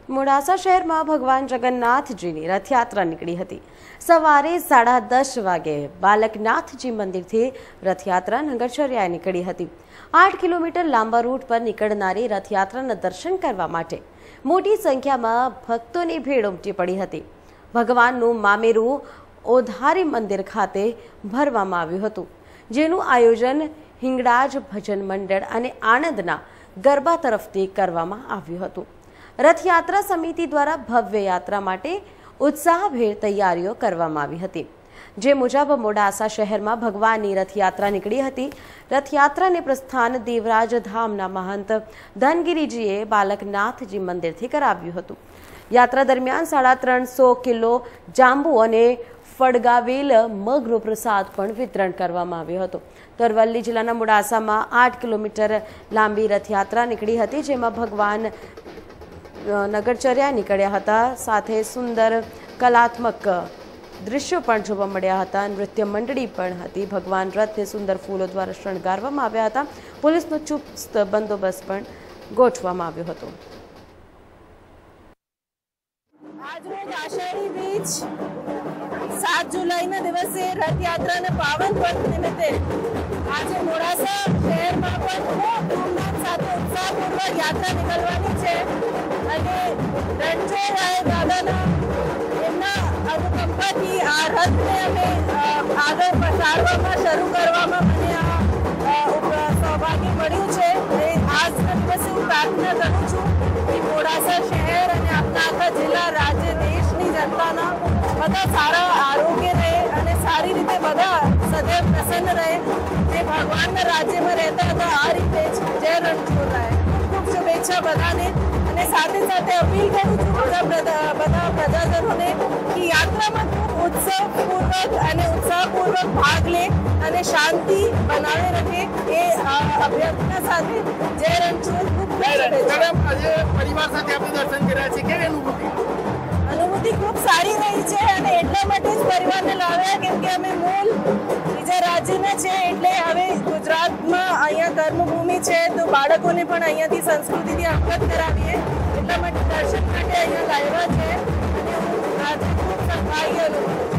મોડાસા શહેરમાં ભગવાન જગન્નાથજીની રથયાત્રા નીકળી હતી। સવારે 10:30 વાગે બાલકનાથજી મંદિરથી રથયાત્રા નગરચર્યાએ નીકળી હતી। 8 કિલોમીટર લાંબા રૂટ પર નીકળનારી રથયાત્રાના દર્શન કરવા માટે મોટી સંખ્યામાં ભક્તોની ભીડ ઉમટી પડી હતી। ભગવાનનું મામેરું ઓધારી મંદિર ખાતે ભરવામાં આવ્યું હતું, જેનું આયોજન હિંગળાજ ભજન મંડળ અને આણંદના ગરબા તરફથી કરવામાં આવ્યું હતું। રથયાત્રા સમિતિ દ્વારા ભવ્ય યાત્રા માટે ઉત્સાહભેર તૈયારીઓ કરવામાં આવી હતી, જે મુજબ મોડાસા શહેરમાં ભગવાનની રથયાત્રા નીકળી હતી। રથયાત્રાને પ્રસ્થાન દેવરાજ ધામના મહંત ધનગીરીજીએ બાલકનાથજી મંદિરથી કરાવ્યું હતું। યાત્રા દરમિયાન 350 કિલો જાંબુ અને ફળગાવેલ મગનો પ્રસાદ પણ વિતરણ કરવામાં આવ્યો હતો। તો અરવલ્લી જિલ્લાના મોડાસામાં 8 કિલોમીટર લાંબી રથયાત્રા નીકળી હતી, જેમાં ભગવાન નગરચર્યા નીકળ્યા હતા। સાથે સુંદર કલાત્મક દૃશ્યો પણ જોવા મળ્યા હતા। નૃત્ય મંડળી પણ હતી। ભગવાન રથને સુંદર ફૂલો દ્વારા શણગારવામાં આવ્યા હતા। પોલીસનો ચુસ્ત બંદોબસ્ત પણ ગોઠવવામાં આવ્યો હતો। આજરોજ આષાઢી બીજ 7 જુલાઈના દિવસે રથયાત્રાના પાવન પર્વ નિમિત્તે આજે મોડાસા શહેરમાં પણ ખૂબ ધૂમધામ સાથે ઉત્સાહપૂર્વક યાત્રા નીકળવાની છે અને રણછોડરાય દાદાના એમના અનુકંપાથી આ રથને અમે આગળ પસારવામાં શરૂ કરવામાં મને આ સૌભાગ્ય મળ્યું છે। આજના દિવસે હું પ્રાર્થના કરું છું કે મોડાસા શહેર અને આપણા આખા જિલ્લા, રાજ્ય, દેશની જનતાના બધા સારા આરોગ્ય રહે અને સારી રીતે બધા સદૈવ પ્રસન્ન રહે। જે ભગવાનના રાજ્યમાં રહેતા હતા આ રીતે જ જય રણછોડરાય। ખૂબ શુભેચ્છા બધાને અને સાથે સાથે અપીલ કરું છું બધા પ્રજાજનોને કે યાત્રામાં ખૂબ ઉત્સવપૂર્વક અને ઉત્સાહપૂર્વક ભાગ લે અને શાંતિ બનાવી રાખે એ અભ્યર્થના સાથે જય રણછોડ। પરિવાર સાથે આપણે દર્શન કર્યા છે, કેવી અનુભૂતિ ખૂબ સારી રહી છે અને એટલા માટે જ પરિવારને લાવ્યા કેમ કે અમે મૂળ બીજા રાજ્યના છે, એટલે હવે ગુજરાતમાં અહીંયા કર્મભૂમિ છે તો બાળકોને પણ અહીંયાથી સંસ્કૃતિથી અવગત કરાવીએ એટલા માટે દર્શન માટે અહીંયા લાવ્યા છે અને હું આજે ખૂબ સદભાગ્ય અનુભવું છું।